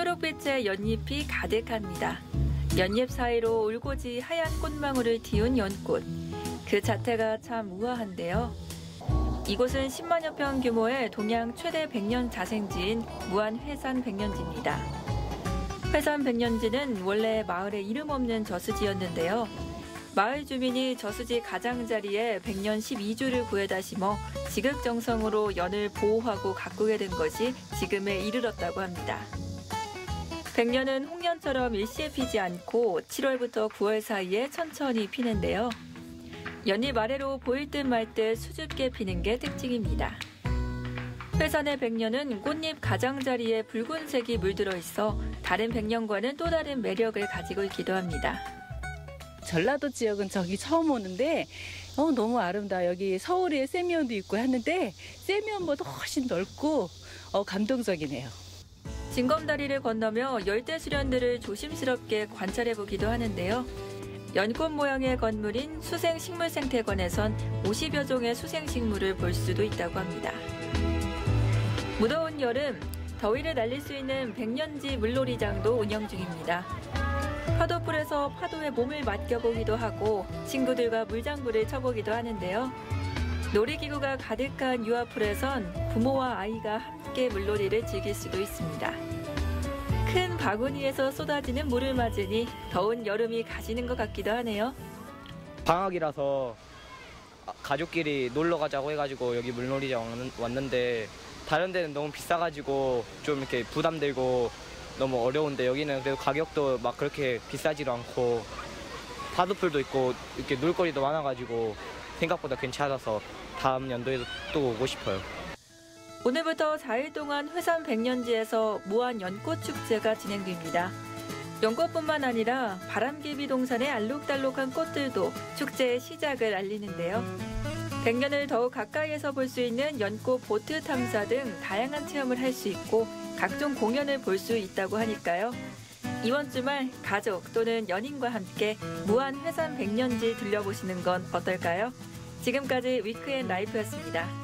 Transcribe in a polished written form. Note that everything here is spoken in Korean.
초록빛의 연잎이 가득합니다. 연잎 사이로 울고지 하얀 꽃망울을 틔운 연꽃. 그 자태가 참 우아한데요. 이곳은 10만여 평 규모의 동양 최대 백년 자생지인 무안회산 백년지입니다. 회산 백년지는 원래 마을에 이름 없는 저수지였는데요. 마을 주민이 저수지 가장자리에 백년 12주를 구해다 심어 지극정성으로 연을 보호하고 가꾸게 된 것이 지금에 이르렀다고 합니다. 백년은 홍년처럼 일시에 피지 않고 7월부터 9월 사이에 천천히 피는데요. 연잎 아래로 보일 듯 말 듯 수줍게 피는 게 특징입니다. 회산의 백년은 꽃잎 가장자리에 붉은색이 물들어 있어 다른 백년과는 또 다른 매력을 가지고 있기도 합니다. 전라도 지역은 저기 처음 오는데 너무 아름다워. 여기 서울에 세미원도 있고 하는데 세미원보다 훨씬 넓고 감동적이네요. 징검다리를 건너며 열대 수련들을 조심스럽게 관찰해보기도 하는데요. 연꽃 모양의 건물인 수생식물생태관에선 50여 종의 수생식물을 볼 수도 있다고 합니다. 무더운 여름, 더위를 날릴 수 있는 백년지 물놀이장도 운영 중입니다. 파도풀에서 파도에 몸을 맡겨보기도 하고 친구들과 물장구를 쳐보기도 하는데요. 놀이기구가 가득한 유아풀에선 부모와 아이가 함께 물놀이를 즐길 수도 있습니다. 큰 바구니에서 쏟아지는 물을 맞으니 더운 여름이 가시는 것 같기도 하네요. 방학이라서 가족끼리 놀러 가자고 해가지고 여기 물놀이장 왔는데 다른 데는 너무 비싸가지고 좀 이렇게 부담되고 너무 어려운데 여기는 그래도 가격도 막 그렇게 비싸지도 않고 파도풀도 있고 이렇게 놀거리도 많아가지고 생각보다 괜찮아서 다음 연도에도 또 오고 싶어요. 오늘부터 4일 동안 회산 백년지에서 무안 연꽃 축제가 진행됩니다. 연꽃뿐만 아니라 바람개비 동산의 알록달록한 꽃들도 축제의 시작을 알리는데요. 백년을 더욱 가까이에서 볼 수 있는 연꽃 보트 탐사 등 다양한 체험을 할 수 있고 각종 공연을 볼 수 있다고 하니까요. 이번 주말 가족 또는 연인과 함께 무안 회산 백년지 들려보시는 건 어떨까요? 지금까지 위크앤라이프였습니다.